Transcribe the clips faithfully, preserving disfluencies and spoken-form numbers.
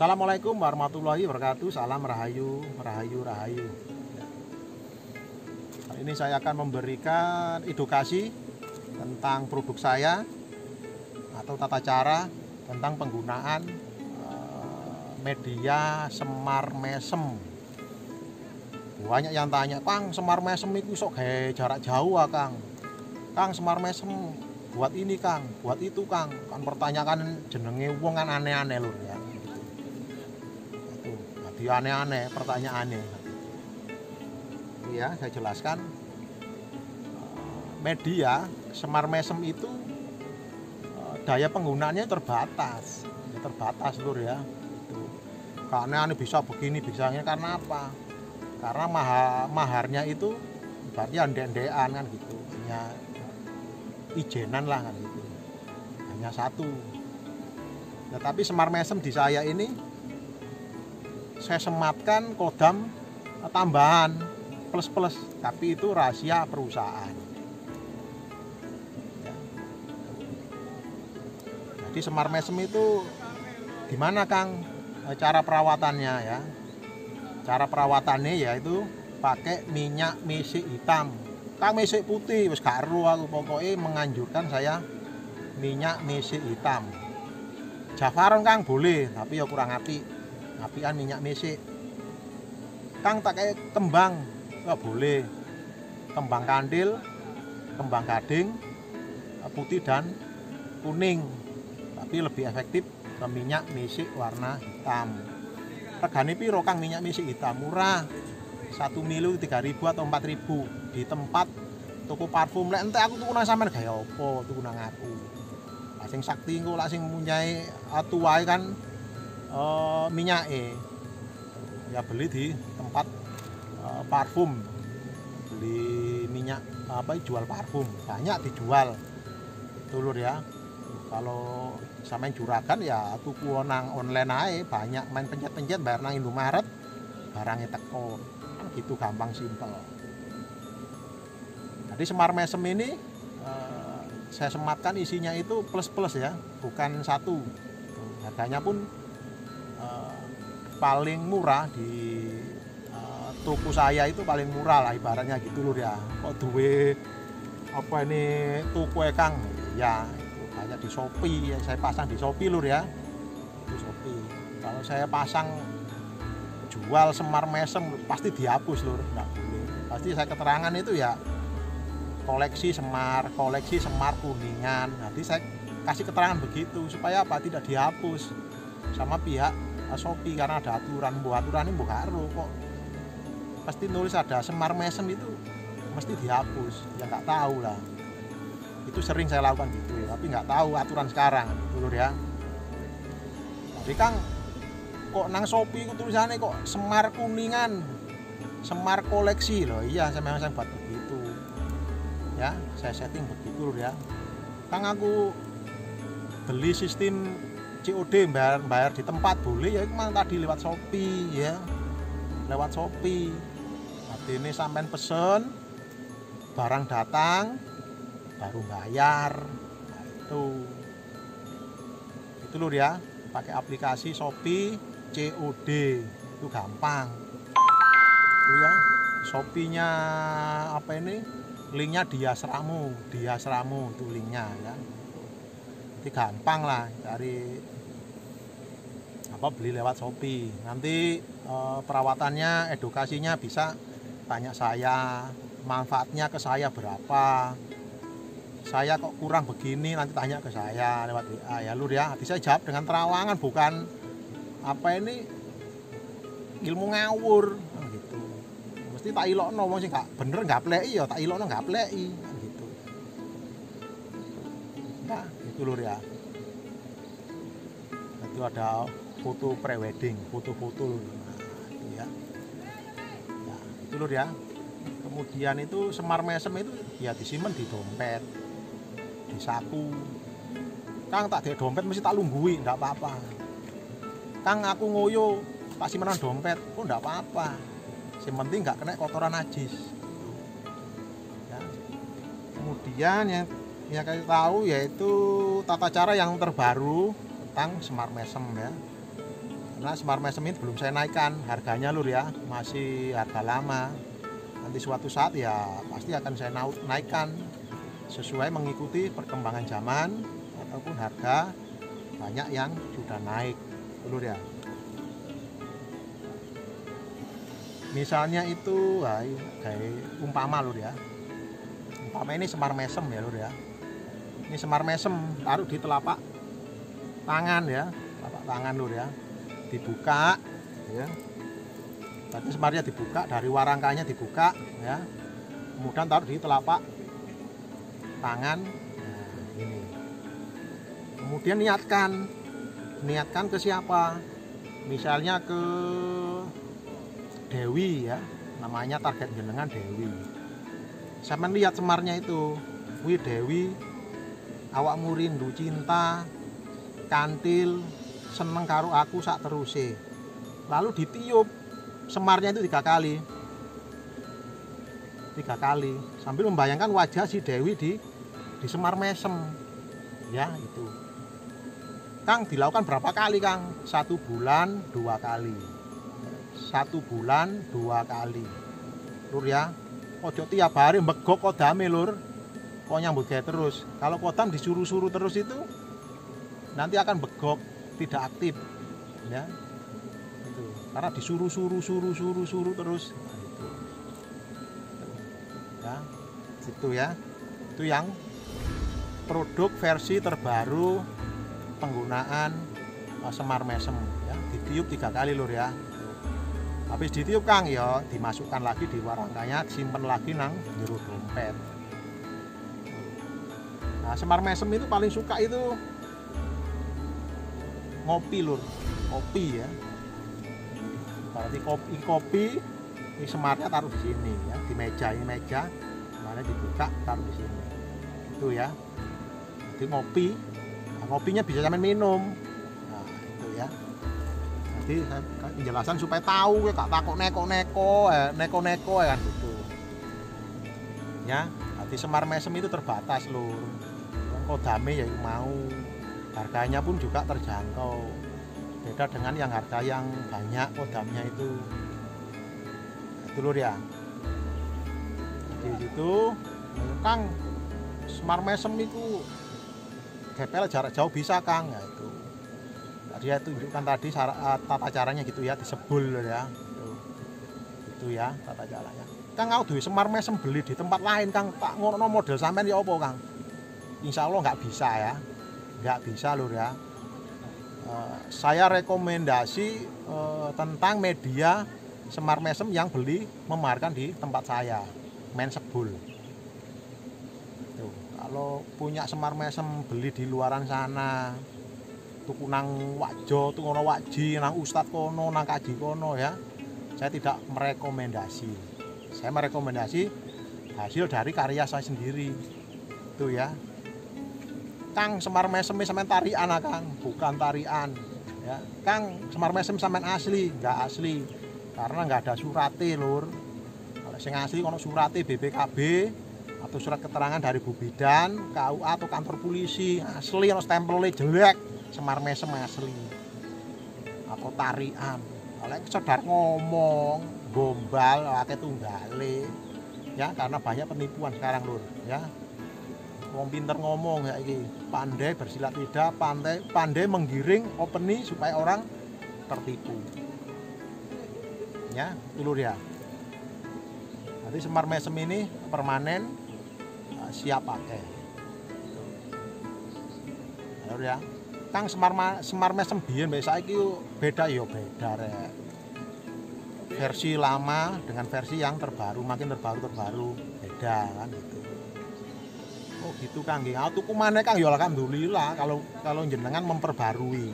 Assalamualaikum warahmatullahi wabarakatuh. Salam rahayu, rahayu, rahayu. Kali ini saya akan memberikan edukasi tentang produk saya atau tata cara tentang penggunaan media semar mesem. Banyak yang tanya, Kang, semar mesem itu sok kayak jarak jauh ah, Kang. Kang, semar mesem buat ini, Kang, buat itu, Kang. Kan pertanyaan jenenge wong kan aneh-aneh lho ya. Itu, jadi aneh-aneh pertanyaannya. Ya, saya jelaskan. Media semar mesem itu daya penggunaannya terbatas. Ya, terbatas lur ya. Itu. Karena ini bisa begini, bisa ini karena apa? Karena mahar, maharnya itu berarti andek-andekan kan gitu. Hanya ijenan lah kan gitu. Hanya satu. Nah, tapi semar mesem di saya ini saya sematkan kodam tambahan plus-plus, tapi itu rahasia perusahaan. Ya. Jadi semar mesem itu gimana, Kang, cara perawatannya ya? Cara perawatannya yaitu pakai minyak misik hitam. Kang, misik putih wis gak ero aku, pokoknya menganjurkan saya minyak misik hitam. Jafaron, Kang, boleh, tapi ya kurang api. Apian minyak misik. Kang, tak kayak kembang, ya boleh. Kembang kandil, kembang gading, putih dan kuning. Tapi lebih efektif ke minyak misik warna hitam. Regane piro, Kang, minyak misik hitam? Murah. Satu mili tiga ribu atau empat ribu di tempat toko parfum. Lek entek aku tuku nang sampean gawe apa? Tuku nang aku. Lah sing sakti engko lak sing punyai tuwae kan eh minyake. Ya beli di tempat eh, parfum. Beli minyak apa jual parfum. Banyak dijual. Itu lur ya. Kalau sampean juragan ya tuku nang online ae, banyak main pencet-pencet bayar nang Indomaret, barangnya teko. Gitu gampang simpel. Jadi semar mesem ini eh, saya sematkan isinya itu plus-plus ya, bukan satu. Harganya pun eh, paling murah di eh, toko saya itu paling murah lah ibaratnya gitu lur ya. Kok duwe apa ini toko e, Kang? Ya itu banyak di Shopee, ya, saya pasang di Shopee lur ya. Itu Shopee. Kalau saya pasang jual semar mesem pasti dihapus lur, nggak boleh. Pasti saya keterangan itu ya koleksi semar, koleksi semar kuningan. Nanti saya kasih keterangan begitu supaya apa, tidak dihapus sama pihak Shopee karena ada aturan. Bu aturan ini bukan kok pasti nulis ada semar mesem itu mesti dihapus. Ya nggak tahu lah. Itu sering saya lakukan gitu ya, tapi nggak tahu aturan sekarang lur ya. Jadi Kang, kok nang Shopee ku tulisannya kok semar kuningan, semar koleksi loh. Iya, saya memang saya buat begitu ya, saya setting begitu loh ya. Kang, aku beli sistem C O D, bayar, bayar di tempat boleh ya, memang tadi lewat Shopee ya, lewat Shopee. Nanti ini sampean pesen, barang datang baru bayar. Nah, itu itu loh ya, pakai aplikasi Shopee C O D itu gampang. Itu ya, Shopee-nya apa ini? Linknya Diasramu, Diasramu itu linknya ya. Jadi gampang lah dari apa beli lewat Shopee. Nanti e, perawatannya, edukasinya bisa tanya saya, manfaatnya ke saya berapa. Saya kok kurang begini, nanti tanya ke saya lewat W A ya lur ya. Nanti saya jawab dengan terawangan, bukan apa ini ilmu ngawur gitu. Mesti tak ilokno wong sing gak bener gak pleki ya tak ilokno gak pleki gitu. Nah, itu lur ya. Itu ada foto prewedding, foto-foto lur. Nah, itu ya. Nah, itu lur ya. Kemudian itu semar mesem itu ya disimpen di dompet, di saku. Kang, tak dek dompet mesti tak lunggui, ndak apa-apa. Kang, aku ngoyo tak simpenan dompet, oh enggak apa-apa. Yang penting nggak kena kotoran najis. Ya. Kemudian yang yang kita tahu yaitu tata cara yang terbaru tentang semar mesem ya. Karena semar mesem ini belum saya naikkan harganya lur ya, masih harga lama. Nanti suatu saat ya pasti akan saya naikkan sesuai mengikuti perkembangan zaman ataupun harga banyak yang sudah naik lur ya. Misalnya itu kayak umpama lur ya, umpama ini semar mesem ya lur ya. Ini semar mesem taruh di telapak tangan ya, telapak tangan lur ya, dibuka ya. Berarti semarnya dibuka, dari warangkanya dibuka ya, kemudian taruh di telapak tangan. Nah, ini kemudian niatkan niatkan ke siapa, misalnya ke Dewi ya, namanya target jenengan Dewi. Sampeyan lihat semarnya itu, wih Dewi, awakmu rindu cinta kantil seneng karo aku sak teruse. Lalu ditiup semarnya itu tiga kali tiga kali sambil membayangkan wajah si Dewi di di semar mesem ya. Itu Kang dilakukan berapa kali Kang? Satu bulan dua kali, satu bulan dua kali lur ya. Ojo tiap hari mbegok kodame lur, kok nyambut gawe terus. Kalau kodam disuruh-suruh terus itu nanti akan begok, tidak aktif ya. Itu karena disuruh suruh suruh suruh suruh terus. Nah, itu ya, itu ya, itu yang produk versi terbaru penggunaan semar mesem ya. Ditiup tiga kali lur ya. Habis ditiup Kang ya dimasukkan lagi di warangkanya, simpen lagi nang jero dompet. Nah, semar mesem itu paling suka itu ngopi lur, kopi ya. Berarti kopi kopi ini semarnya taruh di sini ya, di meja, ini meja mana dibuka taruh di sini itu ya. Jadi ngopi, nah, ngopinya bisa sampai minum. Nah itu ya, jadi penjelasan supaya tahu ya, gak takut neko-neko eh, neko-neko ya kan gitu ya. Jadi semar mesem itu terbatas lur, kodame ya mau, harganya pun juga terjangkau, beda dengan yang harga yang banyak kodamnya itu itu lur ya. Di situ Kang semar mesem itu gepel jarak jauh bisa Kang ya. Itu tadi ya tunjukkan tadi tata caranya gitu ya, disebul ya itu, itu ya tata caranya. Kang mau duwe semar mesem beli di tempat lain Kang, tak ngono model sampean ya apa Kang? Insya Allah nggak bisa ya, nggak bisa lur ya. Uh, saya rekomendasi uh, tentang media semar mesem yang beli memarkan di tempat saya, main sebul. Tuh, kalau punya semar mesem beli di luaran sana, tuku nang wajo, tuku nang waji, nang ustad kono, nang kaji kono ya, saya tidak merekomendasi. Saya merekomendasi hasil dari karya saya sendiri. Itu ya. Kang semar mesem sampean tarian ah Kang, bukan tarian ya. Kang semar mesem sampean asli, enggak asli karena enggak ada surate lur. Kalau sing asli kono surate B P K B atau surat keterangan dari Bu Bidan, K U A atau kantor polisi, asli ono stempelnya jelek, semar mesem asli. Atau tarian. Kalau sekedar ngomong, gombal, akeh tunggale ya, karena banyak penipuan sekarang lur ya. Wong pinter ngomong ya iki, pandai bersilat lidah, pandai pandai menggiring opini supaya orang tertipu. Ya, dulu ya. Jadi semar mesem ini permanen, siap pakai. Lalu ya, Kang semar semar mesem biyen mbek saiki beda ya beda rek. Versi lama dengan versi yang terbaru, makin terbaru terbaru beda kan gitu. Oh gitu Kang, nggih. Ah tuku maneh Kang ya alhamdulillah kalau kalau jenengan memperbarui.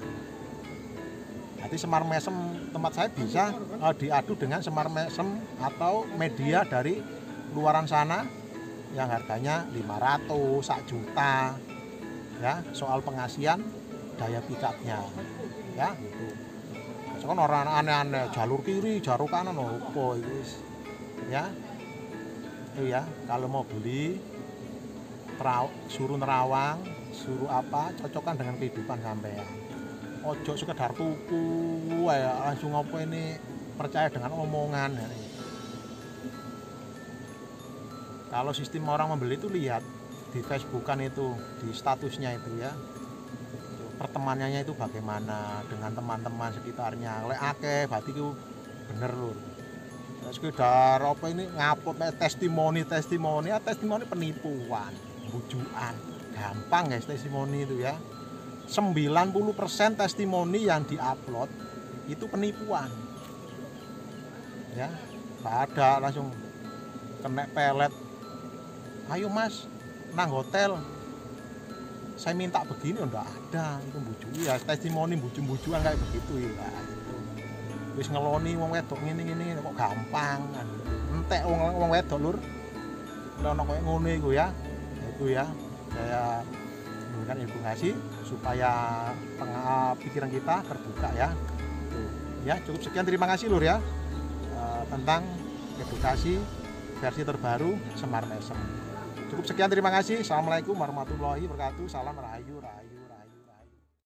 Jadi semar mesem tempat saya bisa uh, diadu dengan semar mesem atau media dari luaran sana yang harganya lima ratus, satu juta. Ya, soal pengasihan daya pikatnya. Ya, gitu. Soalnya orang aneh-aneh, jalur kiri, jalur kanan opo iki wis. Ya. Iya, kalau mau beli suruh nerawang, suruh apa, cocokkan dengan kehidupan sampean ojo sekedar tuku ya langsung apa ini percaya dengan omongan ya. Kalau sistem orang membeli itu lihat di Facebookan itu, di statusnya itu ya, pertemanannya itu bagaimana dengan teman-teman sekitarnya. Lek akeh berarti itu bener lur. Sekedar apa ini ngupload testimoni testimoni ya testimoni penipuan, bujukan. Gampang guys testimoni itu ya. sembilan puluh persen testimoni yang diupload itu penipuan. Ya, nggak ada langsung kena pelet. Ayo mas, nang hotel saya minta begini, enggak ada itu bujuk ya testimoni bujuk-bujukan kayak begitu ya itu wis ngeloni wong wedok ngene-ngene kok gampang kan entek wong wong wedok lur ono koyo ngono iku ya itu ya saya memberikan edukasi supaya tengah pikiran kita terbuka ya tuh ya cukup sekian terima kasih lur ya e, tentang edukasi versi terbaru Semar Mesem. Cukup sekian terima kasih. Assalamualaikum warahmatullahi wabarakatuh. Salam rahayu.